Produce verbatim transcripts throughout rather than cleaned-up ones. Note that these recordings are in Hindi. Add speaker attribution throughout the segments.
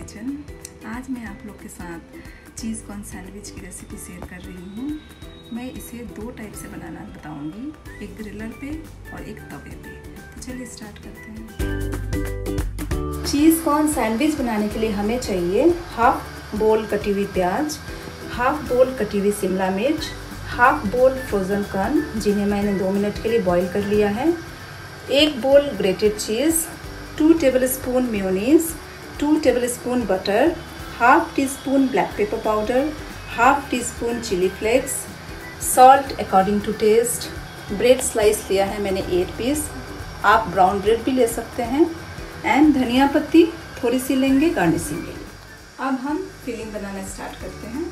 Speaker 1: किचन। आज मैं आप लोग के साथ चीज़ कॉर्न सैंडविच की रेसिपी शेयर कर रही हूँ। मैं इसे दो टाइप से बनाना बताऊँगी, एक ग्रिलर पे और एक तवे पे। तो चलिए स्टार्ट करते हैं। चीज़ कॉर्न सैंडविच बनाने के लिए हमें चाहिए हाफ बोल कटी हुई प्याज, हाफ बोल कटी हुई शिमला मिर्च, हाफ बोल फ्रोज़न कॉर्न जिन्हें मैंने दो मिनट के लिए बॉईल कर लिया है, एक bowl grated cheese, two tablespoon mayonnaise, two tablespoon butter, half teaspoon black pepper powder, half teaspoon chilli flakes, salt according to taste. Bread slice लिया है मैंने एट पीस, आप ब्राउन ब्रेड भी ले सकते हैं, एंड धनिया पत्ती थोड़ी सी लेंगे गार्निशिंग के लिए। अब हम फिलिंग बनाना स्टार्ट करते हैं।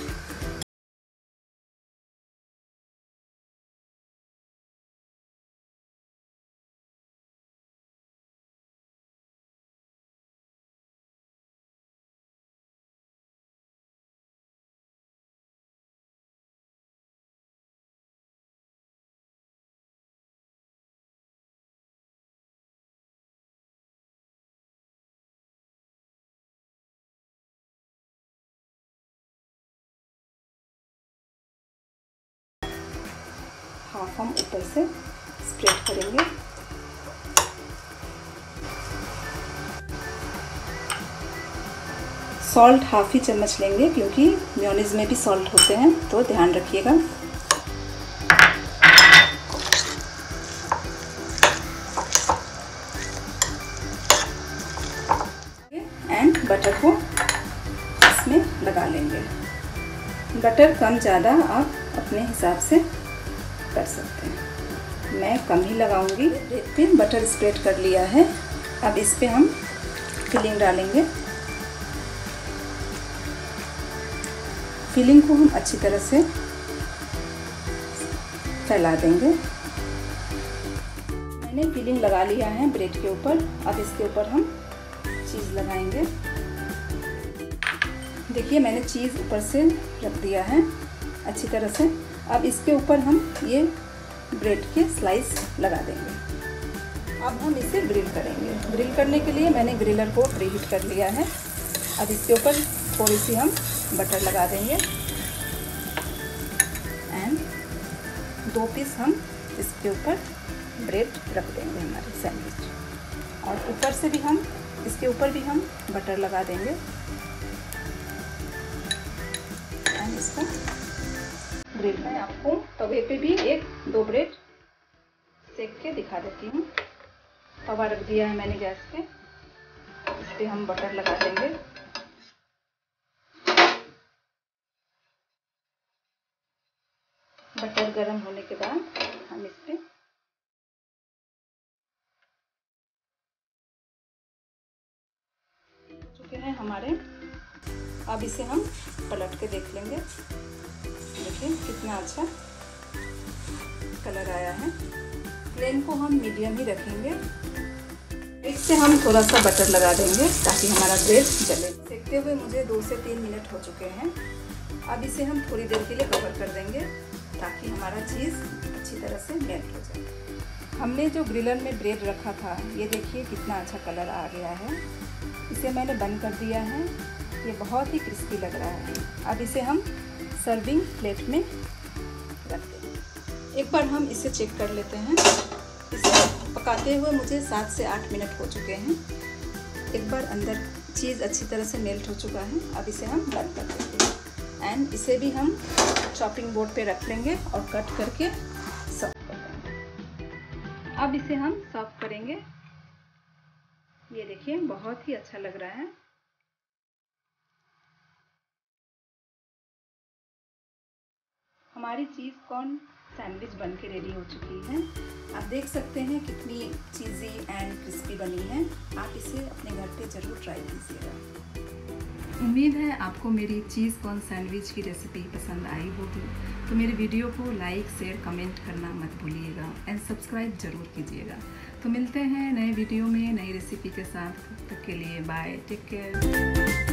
Speaker 1: हाफ हम ऊपर से स्प्रेड करेंगे। सॉल्ट हाफ ही चम्मच लेंगे क्योंकि मेयोनीज में भी सॉल्ट होते हैं, तो ध्यान रखिएगा। एंड बटर को इसमें लगा लेंगे। बटर कम ज़्यादा आप अपने हिसाब से कर सकते हैं, मैं कम ही लगाऊंगी। ब्रेड पे बटर स्प्रेड कर लिया है। अब इस पे हम फिलिंग डालेंगे। फिलिंग को हम अच्छी तरह से फैला देंगे। मैंने फिलिंग लगा लिया है ब्रेड के ऊपर। अब इसके ऊपर हम चीज़ लगाएंगे। देखिए मैंने चीज़ ऊपर से रख दिया है अच्छी तरह से। अब इसके ऊपर हम ये ब्रेड के स्लाइस लगा देंगे। अब हम इसे ग्रिल करेंगे। ग्रिल करने के लिए मैंने ग्रिलर को प्रीहीट कर लिया है। अब इसके ऊपर थोड़ी सी हम बटर लगा देंगे एंड दो पीस हम इसके ऊपर ब्रेड रख देंगे हमारे सैंडविच। और ऊपर से भी हम इसके ऊपर भी हम बटर लगा देंगे एंड इसको ग्रिल में आपको तवे पे भी एक दो ब्रेड सेक के दिखा देती हूँ। तवा रख दिया है मैंने गैस पे, इस पे हम बटर लगा देंगे। बटर गरम होने के बाद हम इस पे चुके हैं हमारे। अब इसे हम पलट के देख लेंगे। देखिए कितना अच्छा कलर आया है। फ्लेम को हम मीडियम ही रखेंगे। इससे हम थोड़ा सा बटर लगा देंगे ताकि हमारा ब्रेड जले। सेकते हुए मुझे दो से तीन मिनट हो चुके हैं। अब इसे हम थोड़ी देर के लिए कवर कर देंगे ताकि हमारा चीज़ अच्छी तरह से मेल्ट हो जाए। हमने जो ग्रिलर में ब्रेड रखा था, ये देखिए कितना अच्छा कलर आ गया है। इसे मैंने बंद कर दिया है। ये बहुत ही क्रिस्पी लग रहा है। अब इसे हम सर्विंग प्लेट में रख देंगे। एक बार हम इसे चेक कर लेते हैं। इसे पकाते हुए मुझे सात से आठ मिनट हो चुके हैं। एक बार अंदर चीज़ अच्छी तरह से मेल्ट हो चुका है। अब इसे हम बंद कर देंगे एंड इसे भी हम चॉपिंग बोर्ड पे रख लेंगे और कट करके सर्व कर देंगे। अब इसे हम सर्व करेंगे। ये देखिए बहुत ही अच्छा लग रहा है। हमारी चीज़ कॉर्न सैंडविच बन के रेडी हो चुकी है। आप देख सकते हैं कितनी चीज़ी एंड क्रिस्पी बनी है। आप इसे अपने घर पे ज़रूर ट्राई कीजिएगा। उम्मीद है आपको मेरी चीज़ कॉर्न सैंडविच की रेसिपी पसंद आई होगी। तो मेरे वीडियो को लाइक शेयर कमेंट करना मत भूलिएगा एंड सब्सक्राइब ज़रूर कीजिएगा। तो मिलते हैं नए वीडियो में नई रेसिपी के साथ। तब तक के लिए बाय, टेक केयर।